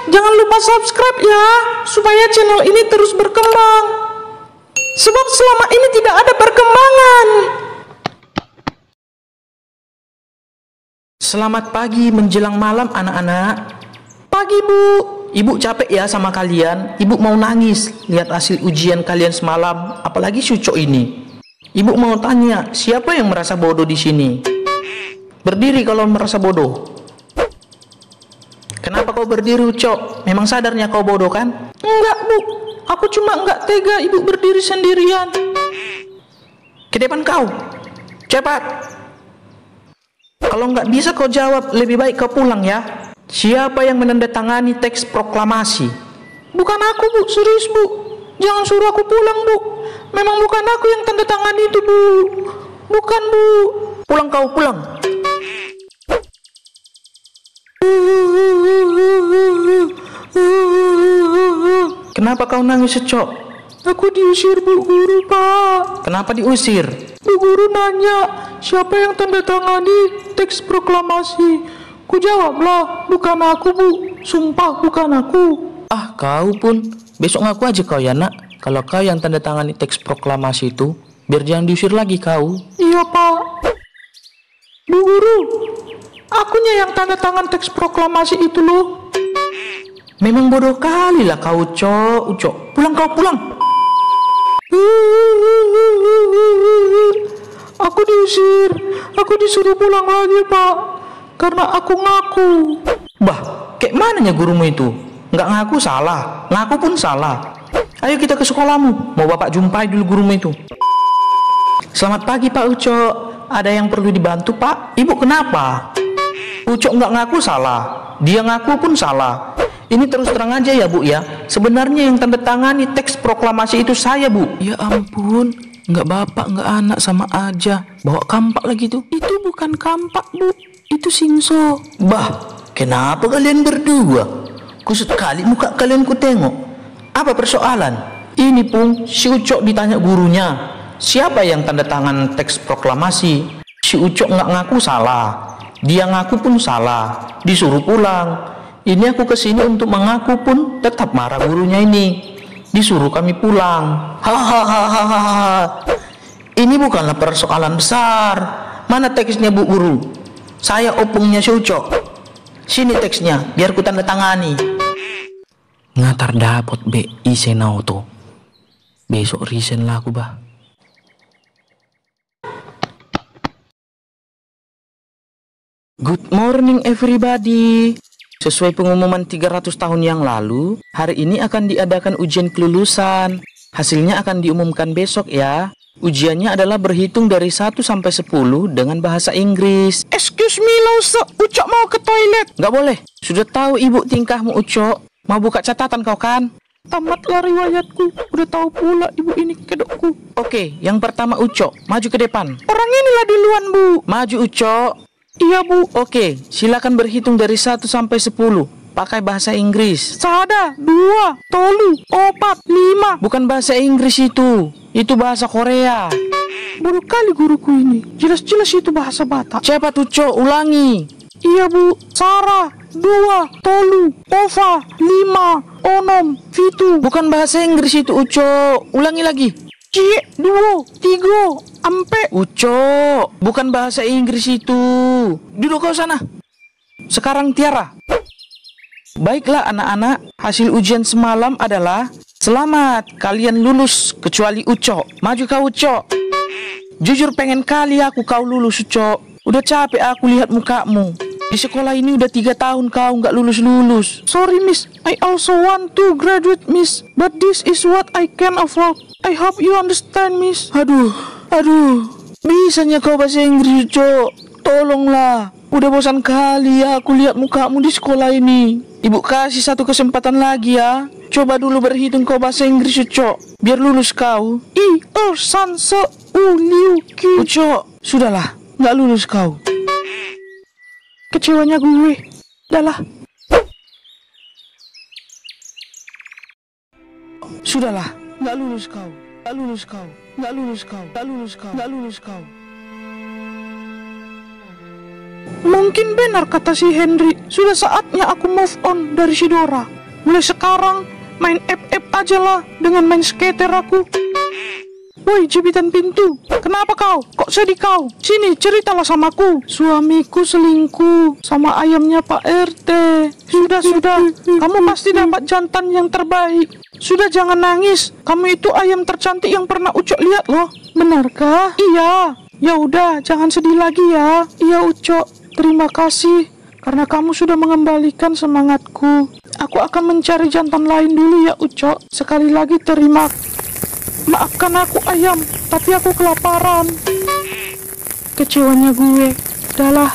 jangan lupa subscribe ya, supaya channel ini terus berkembang. Sebab selama ini tidak ada perkembangan. Selamat pagi menjelang malam anak-anak. Pagi Bu. Ibu capek ya sama kalian. Ibu mau nangis lihat hasil ujian kalian semalam, apalagi Syucok ini. Ibu mau tanya, siapa yang merasa bodoh di sini? Berdiri kalau merasa bodoh. Kenapa kau berdiri, Ucok? Memang sadarnya kau bodoh kan? Enggak, Bu. Aku cuma enggak tega ibu berdiri sendirian. Ke depan kau. Cepat. Kalau enggak bisa kau jawab, lebih baik kau pulang ya. Siapa yang menandatangani teks proklamasi? Bukan aku, Bu. Serius, Bu. Jangan suruh aku pulang, Bu. Memang bukan aku yang tanda tangan itu, Bu. Bukan, Bu. Pulang kau, pulang. Kenapa kau nangis, Cok? Aku diusir, Bu Guru, Pak. Kenapa diusir? Bu Guru nanya, siapa yang tanda tangani teks proklamasi? Ku jawablah, bukan aku, Bu. Sumpah, bukan aku. Ah, kau pun. Besok ngaku aja kau ya, Nak. Kalau kau yang tanda tangani teks proklamasi itu, biar jangan diusir lagi kau. Iya, Pak. Bu Guru, akunya yang tanda tangan teks proklamasi itu loh. Memang bodoh kali lah kau, Ucok. Pulang kau, pulang. Aku diusir. Aku disuruh pulang lagi, Pak. Karena aku ngaku. Bah, kayak mananya gurumu itu? Nggak ngaku salah, ngaku pun salah. Ayo kita ke sekolahmu. Mau Bapak jumpai dulu gurumu itu. Selamat pagi, Pak Ucok. Ada yang perlu dibantu, Pak? Ibu kenapa? Ucok nggak ngaku salah. Dia ngaku pun salah. Ini terus terang aja ya, Bu ya. Sebenarnya yang tanda tangani teks proklamasi itu saya, Bu. Ya ampun, nggak bapak nggak anak sama aja. Bawa kampak lagi tuh. Itu bukan kampak, Bu. Itu singso. Bah, kenapa kalian berdua? Kusut kali muka kalian ku tengok. Apa persoalan? Ini pun si Ucok ditanya gurunya, siapa yang tanda tangan teks proklamasi? Si Ucok nggak ngaku salah. Dia ngaku pun salah. Disuruh pulang. Ini aku kesini untuk mengaku pun tetap marah gurunya ini. Disuruh kami pulang. Hahaha. Ini bukanlah persoalan besar. Mana teksnya, Bu Guru? Saya opungnya Syucok. Sini teksnya, biar ku tanda tangani. Ngatar dapot be isen auto. Besok resign lah aku, bah. Good morning everybody. Sesuai pengumuman 300 tahun yang lalu, hari ini akan diadakan ujian kelulusan. Hasilnya akan diumumkan besok ya. Ujiannya adalah berhitung dari 1 sampai 10 dengan bahasa Inggris. Excuse me, Lause. Ucok mau ke toilet. Nggak boleh. Sudah tahu ibu tingkahmu, Ucok. Mau buka catatan kau kan? Tamatlah riwayatku. Udah tahu pula ibu ini kedokku. Oke, yang pertama Ucok. Maju ke depan. Orang inilah duluan, Bu. Maju, Ucok. Iya, Bu. Oke, silakan berhitung dari 1 sampai 10. Pakai bahasa Inggris. 1, 2, 3, 4, 5. Bukan bahasa Inggris itu. Itu bahasa Korea. Bodoh kali guruku ini. Jelas-jelas itu bahasa Batak. Cepat, Ucok, ulangi. Iya, Bu. Sarah, 2, 3, 4, 5, 6, 7. Bukan bahasa Inggris itu, Ucok. Ulangi lagi. 2, 3, ampe. Ucok, bukan bahasa Inggris itu. Duduk kau sana. Sekarang Tiara. Baiklah anak-anak, hasil ujian semalam adalah selamat, kalian lulus kecuali Ucok. Maju kau, Ucok. Jujur pengen kali aku kau lulus, Ucok. Udah capek aku lihat mukamu. Di sekolah ini udah 3 tahun kau nggak lulus-lulus. Sorry, Miss. I also want to graduate, Miss. But this is what I can afford. I hope you understand, Miss. Aduh. Bisanya kau bahasa Inggris, Ucok. Tolonglah. Udah bosan kali ya aku lihat mukamu di sekolah ini. Ibu kasih 1 kesempatan lagi ya. Coba dulu berhitung kau bahasa Inggris, Ucok. Biar lulus kau. Sanse uliuki. Ucok, sudahlah. Nggak lulus kau. Kecewanya gue. Udahlah. Sudahlah. Nggak lulus kau. Nggak lulus kau. Nggak lulus kau. Nggak lulus kau. Nggak lulus kau. Mungkin benar kata si Henry. Sudah saatnya aku move on dari si Dora. Mulai sekarang main FF aja lah dengan main skater aku. Woi, jepitan pintu. Kenapa kau? Kok sedih kau? Sini, ceritalah samaku. Suamiku selingkuh sama ayamnya Pak RT. Sudah. Kamu pasti dapat jantan yang terbaik. Sudah, jangan nangis. Kamu itu ayam tercantik yang pernah Ucok lihat loh. Benarkah? Iya. Ya udah, jangan sedih lagi ya. Iya, Ucok. Terima kasih karena kamu sudah mengembalikan semangatku. Aku akan mencari jantan lain dulu ya, Ucok. Sekali lagi terima. Maafkan aku ayam, tapi aku kelaparan. Kecewanya gue. Udahlah.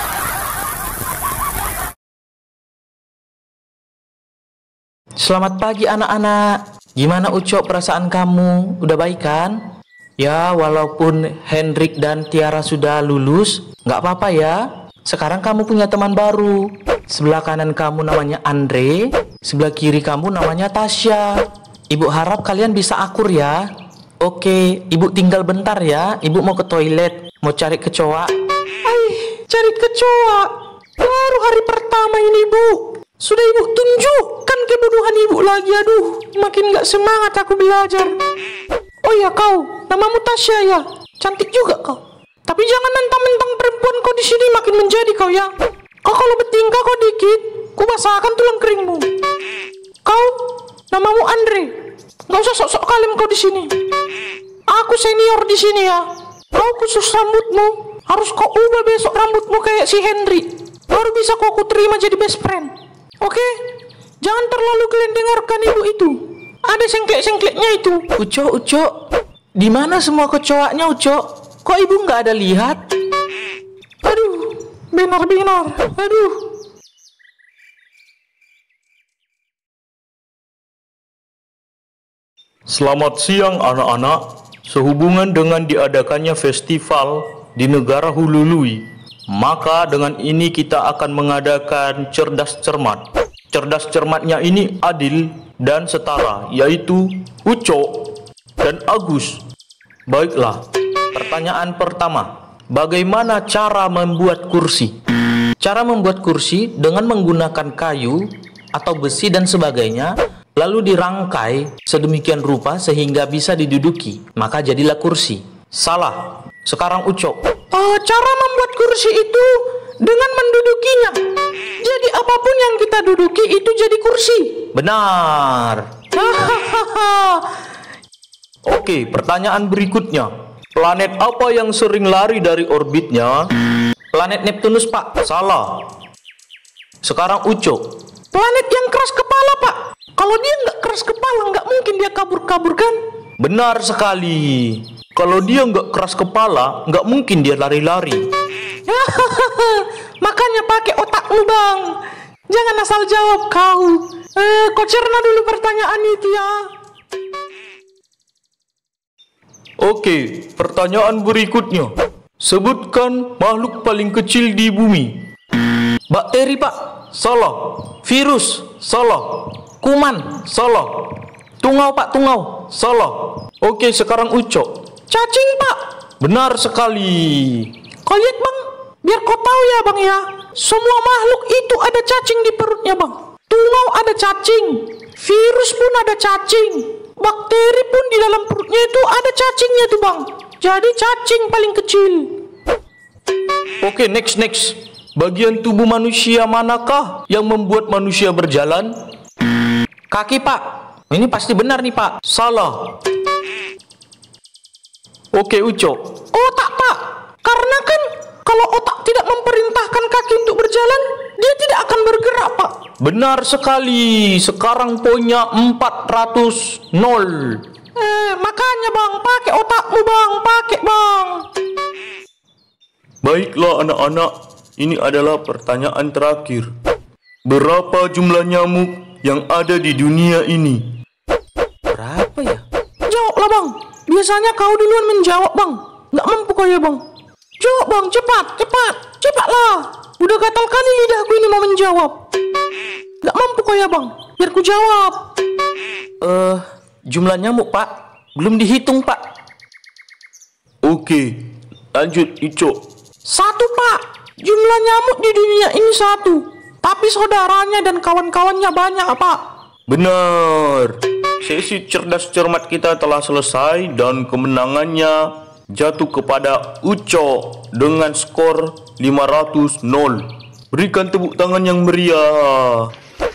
Selamat pagi anak-anak. Gimana Ucok perasaan kamu? Udah baik kan? Ya, walaupun Hendrik dan Tiara sudah lulus, nggak apa-apa ya. Sekarang kamu punya teman baru. Sebelah kanan kamu namanya Andre, sebelah kiri kamu namanya Tasya. Ibu harap kalian bisa akur ya. Oke, ibu tinggal bentar ya. Ibu mau ke toilet, mau cari kecoa. Cari kecoa. Baru hari pertama ini, Bu. Sudah ibu tunjukkan kebodohan ibu lagi. Aduh, makin gak semangat aku belajar. Oh ya, kau, namamu Tasya ya? Cantik juga kau. Tapi jangan mentang-mentang perempuan kau di sini makin menjadi kau ya. Kau kalau bertingkah kau dikit, ku basahkan tulang keringmu. Kau, namamu Andre. Gak usah sok-sok kalem kau di sini. Aku senior di sini ya. Kau khusus rambutmu. Harus kau ubah besok rambutmu kayak si Henry. Baru bisa kau terima jadi best friend. Oke? Jangan terlalu kalian dengarkan ibu itu. Ada sengklek-sengkleknya itu. Ucok, di mana semua kecoanya Ucok? Kok ibu nggak ada lihat? Aduh, benar-benar. Aduh. Selamat siang anak-anak. Sehubungan dengan diadakannya festival di negara Hulului, maka dengan ini kita akan mengadakan cerdas cermat. Cerdas cermatnya ini adil dan setara, yaitu Ucok dan Agus. Baiklah, pertanyaan pertama. Bagaimana cara membuat kursi? Cara membuat kursi dengan menggunakan kayu atau besi dan sebagainya, lalu dirangkai sedemikian rupa sehingga bisa diduduki, maka jadilah kursi. Salah. Sekarang Ucok. Cara membuat kursi itu dengan mendudukinya. Jadi apapun yang kita duduki itu jadi kursi. Benar. Oke, pertanyaan berikutnya. Planet apa yang sering lari dari orbitnya? Planet Neptunus, Pak. Salah. Sekarang Ucok. Planet yang keras kepala, Pak. Kalau dia nggak keras kepala, nggak mungkin dia kabur-kabur kan? Benar sekali. Kalau dia nggak keras kepala, nggak mungkin dia lari-lari. Makanya pakai otakmu, Bang. Jangan asal jawab kau. Kau cerna dulu pertanyaan itu ya. Oke, pertanyaan berikutnya. Sebutkan makhluk paling kecil di bumi. Bakteri, Pak. Salah. Virus. Salah. Kuman. Salah. Tungau, Pak. Tungau. Salah. Oke, sekarang Ucok. Cacing, Pak. Benar sekali. Kau lihat, Bang. Biar kau tahu ya, Bang ya. Semua makhluk itu ada cacing di perutnya, Bang. Tungau ada cacing. Virus pun ada cacing. Bakteri pun di dalam perutnya itu ada cacingnya tuh, Bang. Jadi cacing paling kecil. Oke, next. Bagian tubuh manusia manakah yang membuat manusia berjalan? Kaki, Pak. Ini pasti benar nih, Pak. Salah. Oke, Ucok. Otak, Pak. Karena kan kalau otak tidak memerintahkan kaki untuk berjalan, dia tidak akan bergerak, Pak. Benar sekali. Sekarang poinnya 400-0. Makanya, Bang, pakai otakmu, Bang. Pakai, Bang. Baiklah anak-anak, ini adalah pertanyaan terakhir. Berapa jumlah nyamuk yang ada di dunia ini? Berapa ya? Jawablah, Bang. Biasanya kau duluan menjawab, Bang. Nggak mampu kau ya, Bang. Jawab, Bang. Cepatlah. Udah gatal kali lidahku ini mau menjawab. Nggak mampu kau ya, Bang. Biar ku jawab. Jumlah nyamuk, Pak. Belum dihitung, Pak. Oke, lanjut Ucok. 1, Pak. Jumlah nyamuk di dunia ini 1, tapi saudaranya dan kawan-kawannya banyak, Pak. Benar. Sesi cerdas cermat kita telah selesai dan kemenangannya jatuh kepada Uco dengan skor 500-0. Berikan tepuk tangan yang meriah.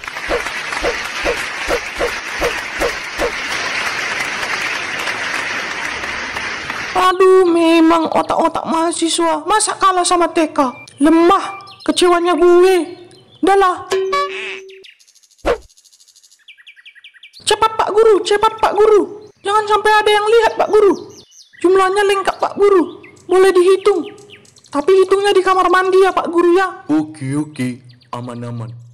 Aduh, memang otak-otak mahasiswa. Masa kalah sama TK? Lemah, kecewanya gue. Udahlah. Cepat Pak Guru, cepat Pak Guru. Jangan sampai ada yang lihat Pak Guru. Jumlahnya lengkap Pak Guru. Boleh dihitung. Tapi hitungnya di kamar mandi ya Pak Guru ya. Oke, aman-aman.